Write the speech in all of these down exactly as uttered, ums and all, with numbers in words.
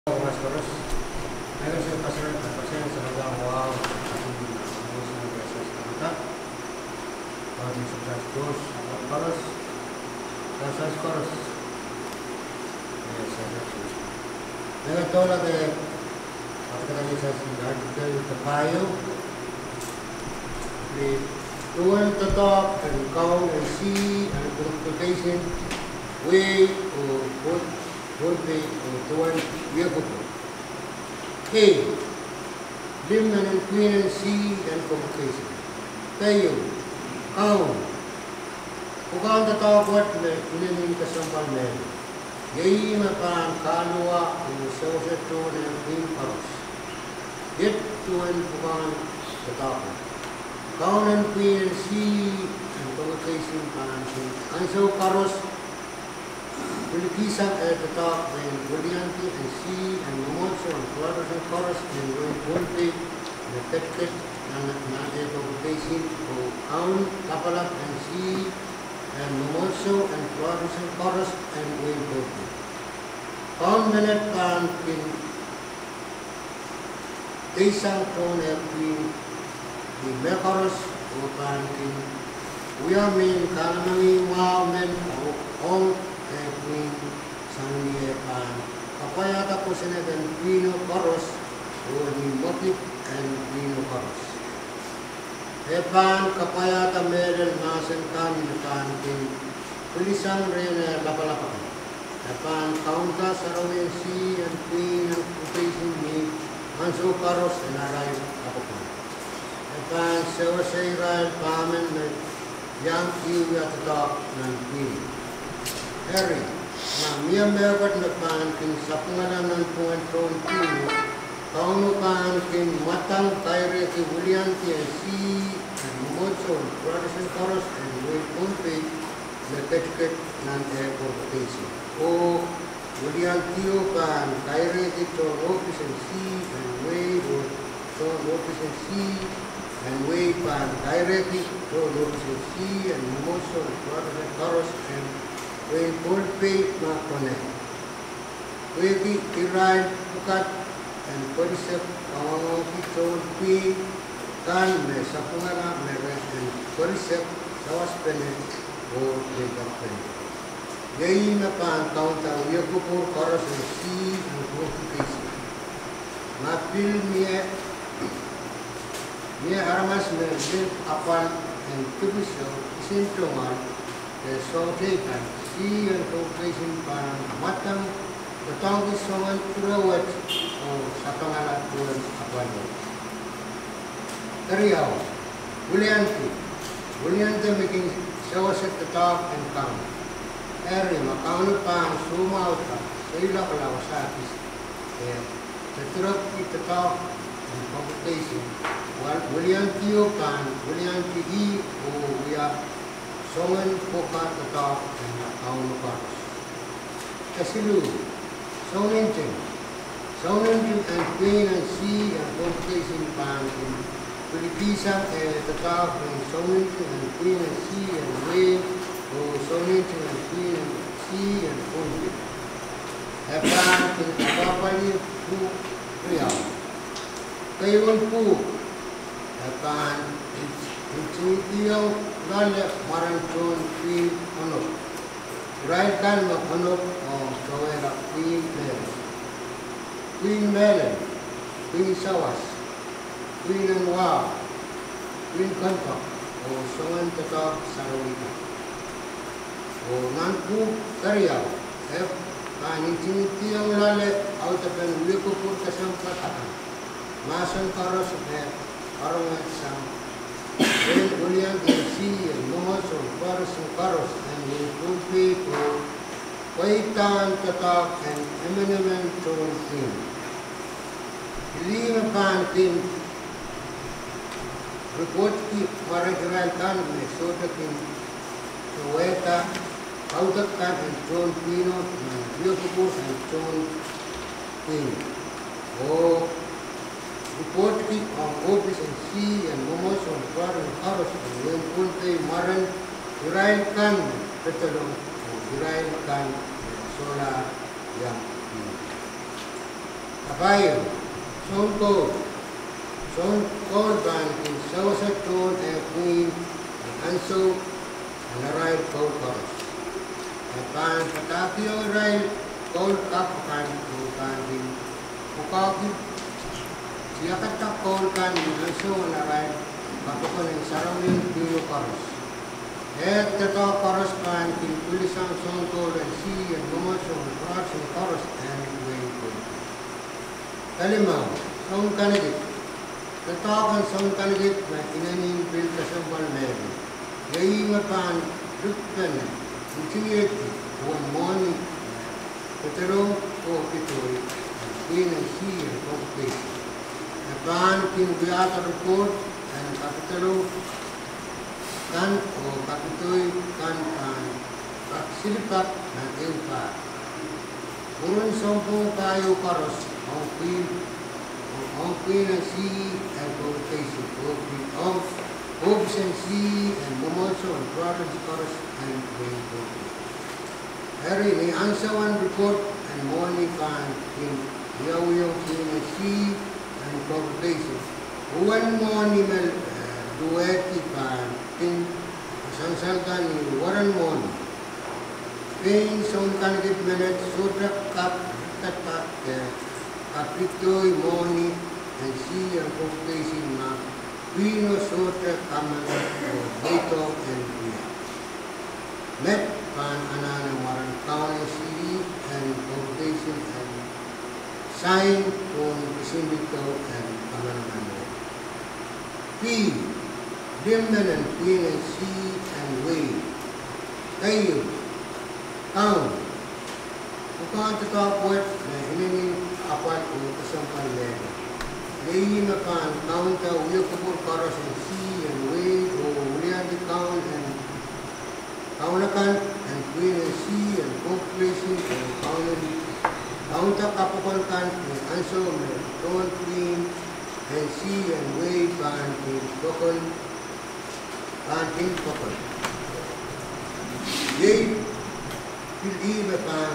Mas terus, saya sih pasien pasien semoga wow, terus yang biasa kita, kalau sukses terus, terus, terus terus, ya saya sih. Dengan tola de, apa kita bisa singkat dari terpayu, di tuan tetap dan kau and see and communication, we or what. Volpe tuan Yakubu. K. Limnan and Queen and C and Convocation. Tayo. Kaun. Ukaan tatawat na inanin kasampal na yun. Yayi mapan kalua ang sawasato na Queen Paros. Yet tuan ukaan tatawat. Kaun and Queen and C and Convocation pan Anso Paros. Pilkisang ay tatak ng Gulianti and C and Momotso and Claros and Chorus and Roy Volpe na Petket na na-evocation o Kaun, Kapalak and C and Momotso and Claros and Chorus and Roy Volpe. Kaun menet kan kin Isang ton erpin di Mekaros o kan kin Uyamin kanamangi wow men o ong Queen Sangye Pan Kapayata ko sila dan Queen Paros o ni Motif and Queen Paros. Epan Kapayata Merel Masen kan Epan King Pulisang Rene Lapalapan. Epan Kaunta Sarawin Si and Queen and Putaisin ni Manso Paros and Aray Kapapan. Epan Sewa Seiral Pamen na Yang Kiwi at Top ng Queen. Harry, na miya mekat na pankin sa pangalan ng Puentron Pino, kaunukan kin matang kaire ki Willianti and C and Momotso and Brothers and Chorus and Will Pompe na ketket ng e-convocation. O Williantio kan kaire ki Chon Office and C and Way or Chon Office and C and Way pan kaire ki Chon Office and C and Momotso and Brothers and Chorus and When Volpe Makone, Wegi Iran Bukat and Polisep Awang Kitol Pi Kan Me Sapungara Mere and Polisep Sawas Pene o Wegak Pene. Yayi na pan kaunta Uyakupur Koros and Si and Convocation. Mapil Mie Mie Aramas Me Bil Apan and Tubiso Isintlongan the Sotekan Si and Convocation parang matang katang isongan turawat o sa pangalan tuwan apano. Tariyaw, Willianti, Willianti making sawas at the top and count. Eri, makauno pa ang sumaw ka sa ila kalawasakis. Kaya, sa turap ito top and Convocation, Willianti o kan, Willianti i o uya, songan poka tetap dan kaum lepas. Kasilu, songan jen, songan jen and Queen and C and Convocation pan in Pilipisang eh tetap dan songan jen and Queen and C and Way o songan jen and Queen and C and Convocation. Epan kin apa ni pu riau. Kaiwan pu epan Incintiyo lale maranchon Queen Honok. Right kan ma Honok o Soera Queen Melen. Queen Melen, Queen Sawas, Queen Anwa, Queen Kantok o Songan Tetap Sarawita. O Nanpu Tariyaw, F. Kan Incintiyo lale autapan Uyakupur kasampat akan. Masan Karos e Parangat Sam. When William and C and Momotso and Paros and Paros and Will Volpe to Waitan Tatak and Eminem Chon King. Lima Pan King report ki Maragiral Kan me Sota King Soeta Autak Kan and Chon Pino and Yokupus and Chon King. Oh report ki ang Office and C and Momotso and Paros and Paros and Will Volpe Maran Irail Kan Petalong o Irail Kan Sola Yang Abayo, Son Cold, Son Cold Band in Sawasaton and Queen, and Anso, and arrived Cold Chorus. Apan Patakio arrived Cold Kapakan, Cold Band in Pukaki, Siakata Cold Band in Anso, and arrived Kapakan and surrounding Puyo Chorus. At the top chorus band in Pulisang Son Cold and Sea and Momoso and Cross and Chorus and Wayne Cold. Kalimau, Son Kanigit. The top and Son Kanigit na inaning Bill Kasambal Mary. Yayi mapan Rukpan, Intinyeti, one morning, Petero, O Pitoi, and Queen and Sea and Competition. The band in Viata Report and Capitalo kan o kapitoy kan kan paksilipat ng eupa. Urun sampung kayo karos ang queen ang queen and sea and competition of hopes and sea and momoso and province karos and rainbow. Hari ni ansawan report and morning kan in yaw-yaw queen and sea and competition. One morning mel dueti kan in Sansalkan ni Warren Mon. Pain Son Kanigit Menet Sudrak Kap Tatak Kapitoy Moni and Sea and Competition Ma Pino Sudrak Kaman o Beto and Pia. Met Pan Anana Warren County City and Competition and Sign on Pisimbito and Kaman P. Dimman and Queen and Sea and Wave. Kayo, Town. Kung ito tapos na hinining apat o kasampal lego. Layin na pan, Town ka, uyo kapur karas and Sea and Wave o ulihan di Town and Town na kan and Queen and Sea and Completion and Town and Town ta kapapan kan and Anso and Town Queen and Sea and Wave and Bokon Kanting Pokon. Yay, believe upon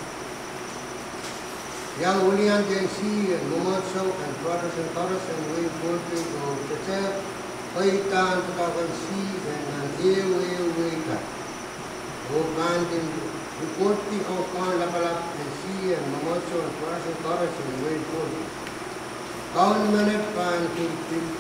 Yang William J C and Momoso and Brothers and Chorus and Wave Voltage of Peter, Paitan Patakan C and an Ewe Weka. O Kanting Reporting of Kan Lapalap and C and Momoso and Brothers and Chorus and Wave Voltage. Kaun Manet Kanting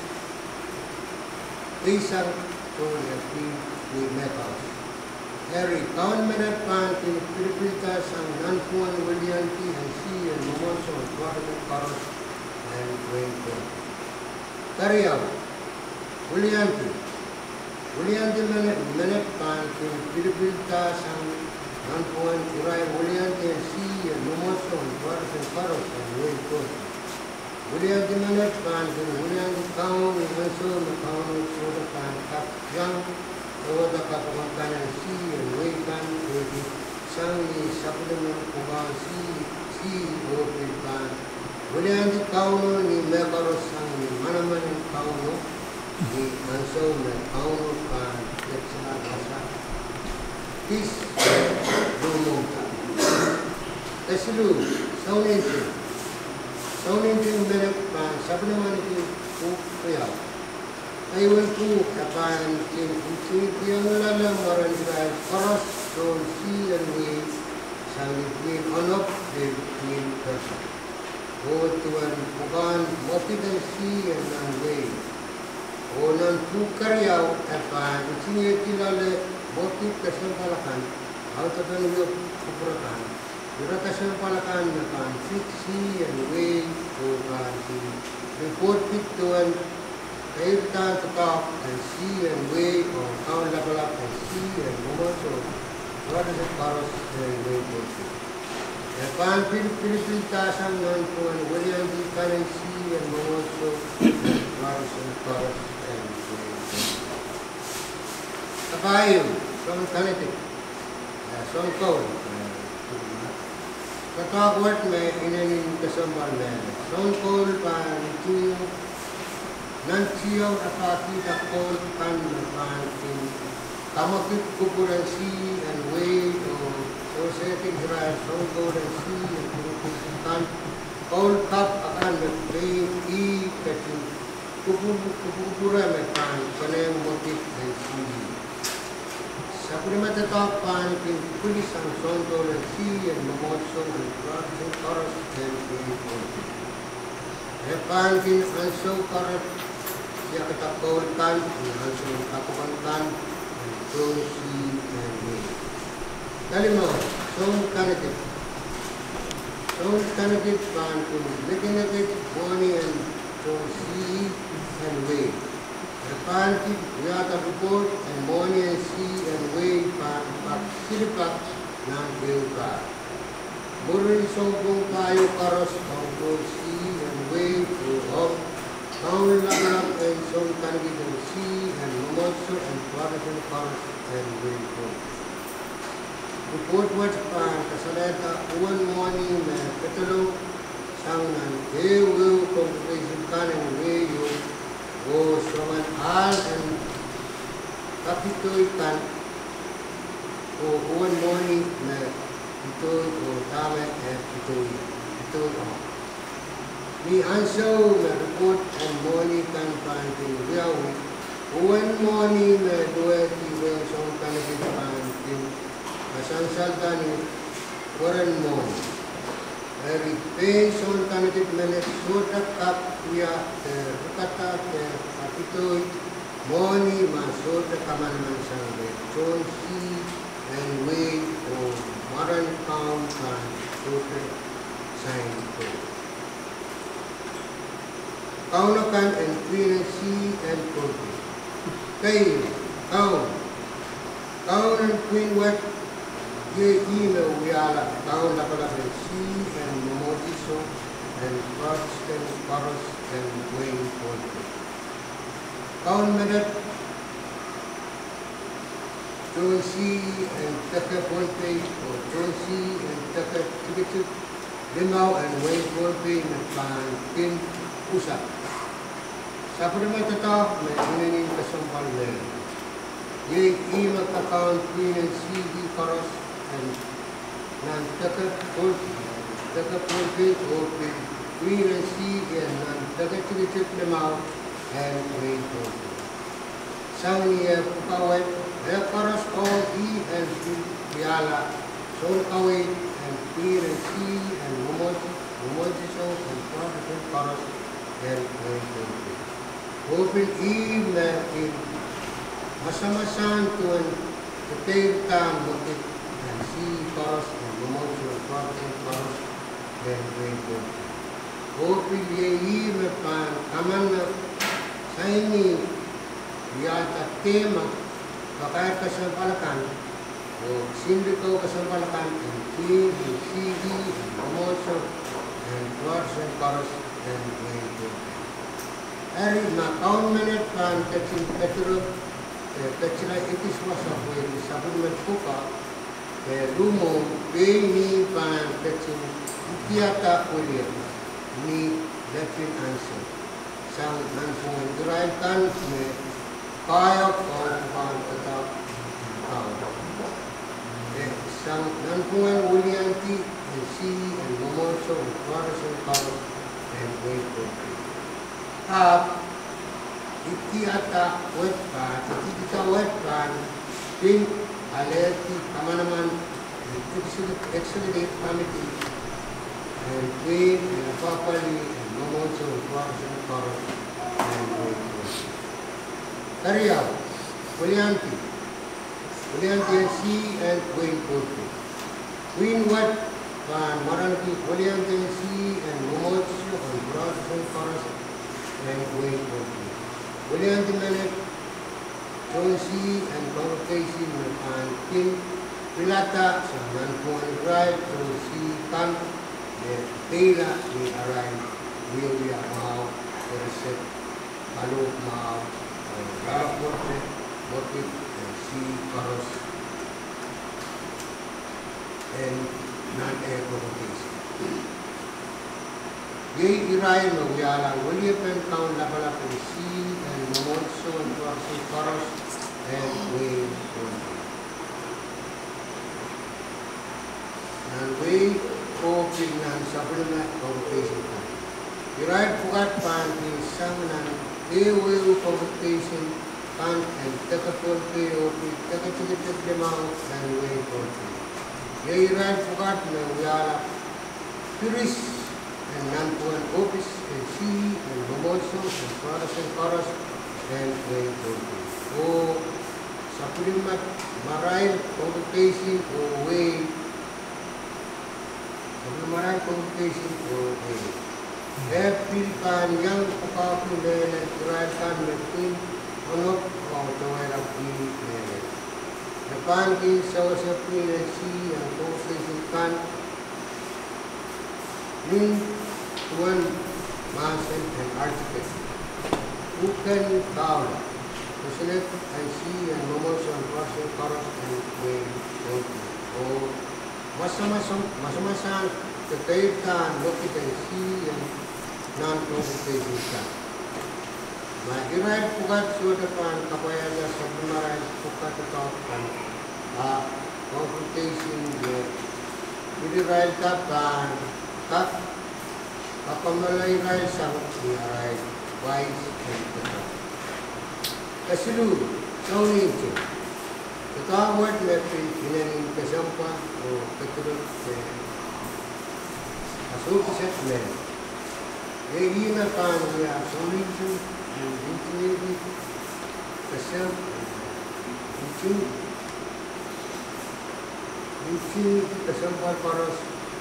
Isang Toyaki with metals. Harry, Kaun Manet Kanting Pilipitas ang Nanpuan William T and C and Momoso and Brothers and Chorus and Wave Voltage. Kariyaw, William T. William T Manet Manet Kanting Pilipitas ang Nanpuan Uray William T and C and Momoso and Brothers and Chorus and Wave Voltage. William T Manet Kanting William T Kaun and Anso and Kaun Soda Kan Kap Yang Soda Kapakan and C and Wave Kan Wave Sang ni Supplement Kuban C C O Kan William T Kaun ni Mekaros Sang ni Manaman and Kaun ni Anso and Kaun Kan Leksa Asa This Lumota Tesilu Saunentin Saunentin Menet Pan Supplement Kuya Ayun po kapan yung lalang marangal Chorus Son C and Wave sang Queen Onop with Queen Person. O tuan bukan Mopid and C and ang Wave. O nan Pukaryaw kapan isinye kilala Mopid kasampalakan auto dan yung kupurakan. Yura kasampalakan na kan six C and Wave o kan si report pit tuan Every time to talk and see and wait or count level up and see and momoso, what is the chorus and wait for you? The pan Philippine tasang non po and William D. Currency and momoso, chorus and chorus and wait for you. Kabayo, from Connecticut, Son Cold. Katalk word may inanin kasambal may Son Cold pan ito Nantiyaw apati takol kan napansin kamakit kukuransi and way o Society Israel Songo and sea and kukuran Paul Cup akan berpilih i ketin kupupura mekan kanem motif dan sini. Sapri mata tapan pin pulis ang sonto dan si yang memotso dan prasen karas dan pun. Repan pin anso karat siya katakol kan anso katakol kan dan si dan ni. Kalima som kanatit. Som kanatit pan pun making it money and so see and wait. Repan pin yata report and money and see and wait pan pak silipak ng bilka. Burin sobong kayo karos ang so see and wait to hop. Kaun lang and som kanatit and see and momotso and prasen karos and wait to. Report what pan kasaleta one morning na katulong sang nan ewu congregation kanan weyo o soman al and kapitoy kan o one morning na itoy o tama at itoy itoy o ni anso na report and morning kan pan tin weyawi one morning na duwe ti weyo song kanagin pan tin Masansal tani foreign mon. Eri pension kanatit menet soda kap kuya ter kata ter kapitoy moni masoda kaman man sangre. Chon si and way o modern town kan soda sign ko. Kaunakan and queen and si and kopi. Kay kaun kaun and queen what ye email we are down the color C and Momodiso and Protestant Paros and Wayne Forte. Down minute John C and Tucker Forte or John C and Tucker Tibitit Limau and Wayne Forte and Pan Pin Usa. Sa pagdamay tatak may inanin kasampal na ye email account Queen and C D Paros and nan takat port takat portrait or green and sea and nan takat chip lemau and green portrait. Sang niya pukawet reparas all e and piala sol kawit and green and sea and umod umod so and protestant paras and green portrait. Open e na in masamasan tuan ketir tan motif and see paras and momotso and protestant paras and green portrait. Open ye e me pan aman na saini yata tema kakaya kasampalakan o sindikaw kasampalakan and clean and C D and momotso and protestant paras and green portrait. Eri na kaun menet pan kacin petro kacila itis wasa kuya di sabun merpuka lumo ni pan kacin tiata kuya ni lepin anso sang nanfungan duraikan me kaya ko pan tetap kau sang nanfungan ulianti and si and momotso and protestant paras and green portrait. Up, iti ata wet pan, iti kita wet pan, pin alerti kamanaman, exotic committee, and queen and papali and momotso and protestant paras and green portrait. Kariyaw, Ulianti, Ulianti and C and green portrait. Queen wet pan, maranti Ulianti and C and momotso and protestant paras and Wayne Forte. William Timanet, John C. and congregation ng King Pilata sa Nanpuan Drive, John C. Camp, de Tela ni Aray, William Mao, Tereset, Palu Mao, Rara Forte, Motif, and C. Paros, and non-air congregation. Yay Iray no Yala, William Town Labala C and Momotso and Protestant Paras and Wayne Forte. And we o pinang supplement computation kan. Irai pukat pan di sanganan ewe computation kan and tekatol pe o pi tekatol demau dan we konti. Ye irai pukat na uyala turis and nanpuan office and sea and momoso and chorus and chorus and we konti. O supplement marai computation o we Marai communication o April kan yang pagkakulan at kuratan na pin unok o tawara pin na Napan kin sa sa pin na si ang communication kan nin tuan masan and architect bukan kau Kusulit ay si ang momos ang process karos and way o Masa-masa masa-masa kekaitan lokasi yang non-communication kan. Magirai pukat sudapan kapayanya sebenarnya pukat ketahuan ah communication dia. Jadi rail kapan tak apa mulai rail sangat rail wise dan betul. Kesilu Sony itu. Ketawat lepin inanin kesampa o keturut ke asal keset le. Egi na pan ya Sony itu ini ini kesam itu itu kesampa paras.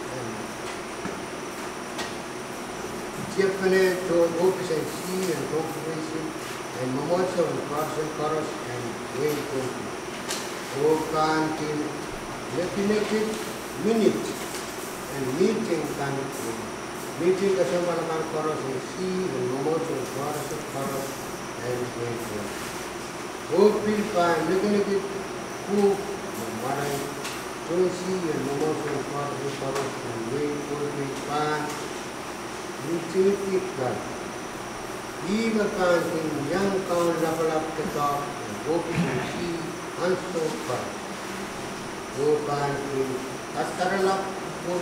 Siapa ni tu office and see and corporation and memotso and parcel paras and way company. O kantin definitive minute and meeting kan meeting kasama kan paras and see and memotso and parcel paras and way company. O pilpan definitive ku marai see and memotso and parcel paras and way company pan meeting kan. Iba kantin yang kau lapalap ketak and office see Anso pa. Bukan ini. Astarala pur.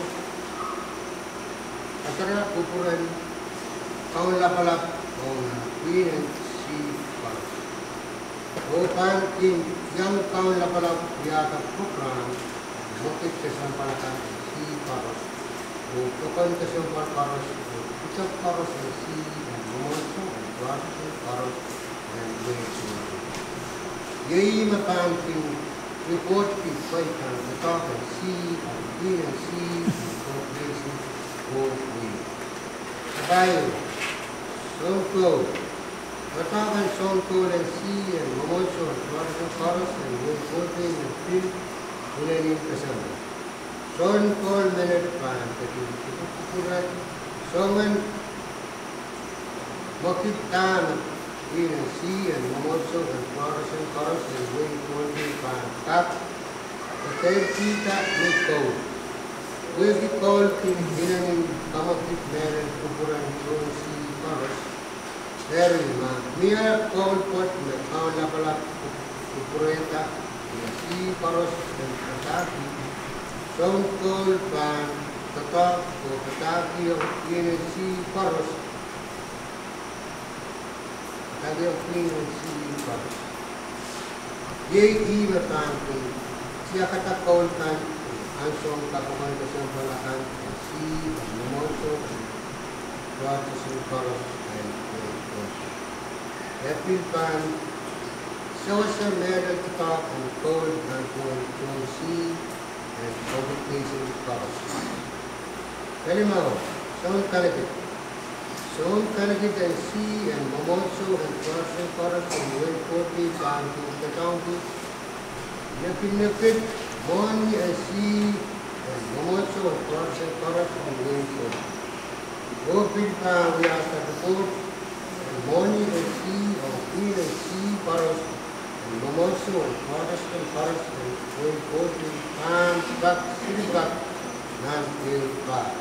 Astarala pupuran. Kaun lapalap. Kaun pinan si pa. Bukan ini. Yang kaun lapalap. Yata pupuran. Mokit kesampalakan si paros. Bukan kesampalakan paros. Ucap paros si. Dan memonso. Dan kuasa paros. Dan memonso. Yei makanting report ki paikan katakan si and si corporation o we. Kabayo, Sonko, katakan Sonko dan si and Momonso, Tuarso Paros and we voting and film unanin kasama. Sonko menit pan kati kukukurat songan makita in and see and Momoso and Paros and Paros and way forty pan tap the third kita Nico. We get called in Hinanin Kamakit Meron Kupuran Yon si Paros. There is ma Mia call pot na kaon na pala Kupureta si Paros and Kataki. Some call pan Katak o Kataki o in and si Paros. Lagi ang clean si Paros. Ye iba tanto siya katakaw kan ansong kapukan kasang palakan si Momoso Tuarso si Paros and Momoso. Epil pan siya sa meron katak and cold and cold si and communication Paros. Kalimaw, saan kalagit? So, Kalagit and see and Momoso and Tuarso Paros and Way forty down to the county. Yapin-yapit, Moni and see and Momoso and Tuarso Paros and Way forty. Gopil pa we are at the port and Moni and see or Queen and see Paros and Momoso and Tuarso and Paros and Way forty. Pan, back, city back, non-tail back.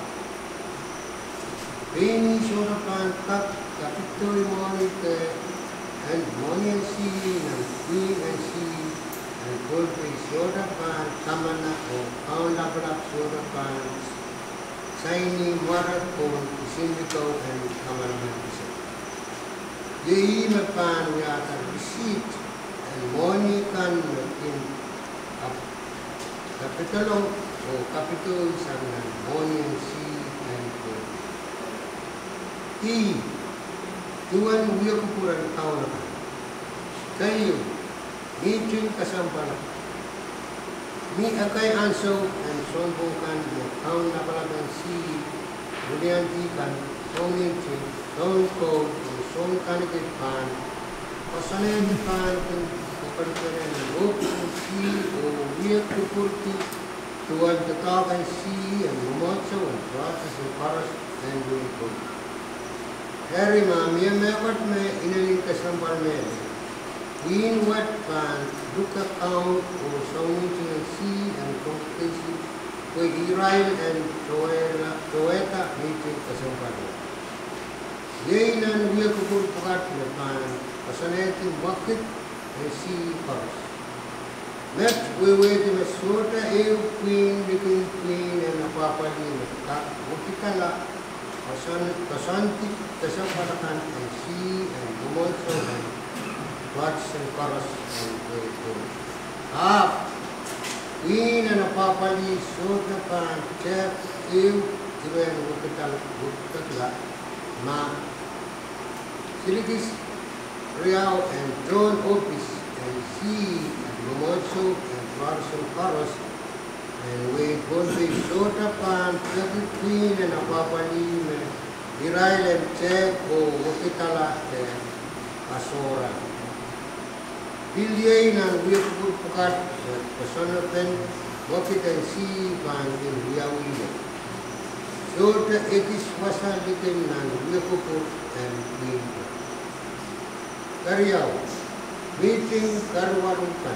Bini Shorapan Kap Kapitoy Monite and Moni and Sea and Queen and Sea and Goldfish Shorapan Kamana o Kaun Laparap Shorapan Saini Marat Pon, Sindiko and Kamalaman Isa. Yei Mapan Yata receipt and money can in capital o capital isang money and sea and gold. I tuan wiyo kupuran tao na kayo meeting kasampala mi akay anso and sonbongkan mo taon na palagang si Bulianti kan sonin chin son ko son kanikit pan pasanen pan kung kukarikaren na lopin si o wiyo kupurti tuan tatakan si and mumotso and process and paras and doing good. Harry mami mewat me inaling kasampal me in what pan look account or sounding and see and competition with Israel and Toeta meeting kasampal. Yay nan wiya kupur pukat me pan pasanetin bakit and see paras. Next we wait in a sort of queen between queen and a papa in a cat mutikala. Kasanti kasampalakan and sea and Gumonso and Watts and Paras and Gold. Ah, Queen and a Papali, Sota Pan, Chef, Ew, Iwan Wukital, Wukatla, Ma, Silikis, Riau and John Opis and sea and Gumonso and Watts and Paras. And we go to Sota Pan, Chef, Queen and a Papali, Israel and Chef, o Wukitala and Asora. Piliyay ng wiyakul pukat sa pasanapen wakit ang si pan in Riyawiya. So ta ekis wasalitin ng wiyakul and wiyakul. Karyaw, meeting karwarukan.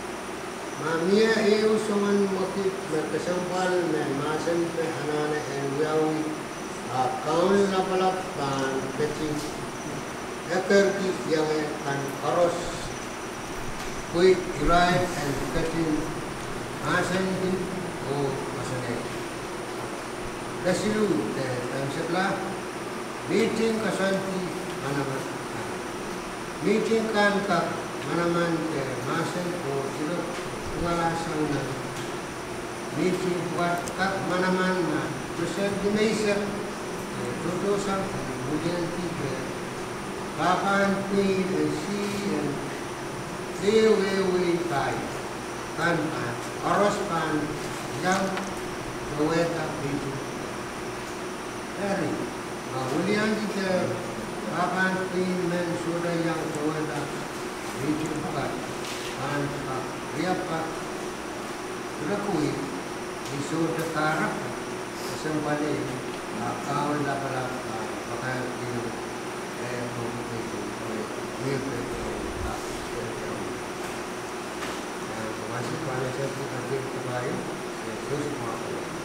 Mamia ew saman wakit na kasampal na masan pe anana and Riyawi kaun na palap pan kacing ekar ki yang kan karos with Israel and cutting Hasan din o Masanay. Kasilu, ang sabla, meeting kasanti manaman. Meeting kan ka manaman ke Masan o silo tungalasang na meeting buat kak manaman na Tusan Dimaisa, Tutusan, Budianti ke Papan, Queen, and Sea, and Dewi Kai, kan pan, oros pan, yang Toeta itu. Dari, bahulian kita, papan pin men sudah yang Toeta itu bukan, pan pak, dia pak, sudah kui, isu terkarap, kesempatan, kawan dapat pakai itu, eh, itu, itu. Masih pada satu kajian kebayu, Yesus maafkan.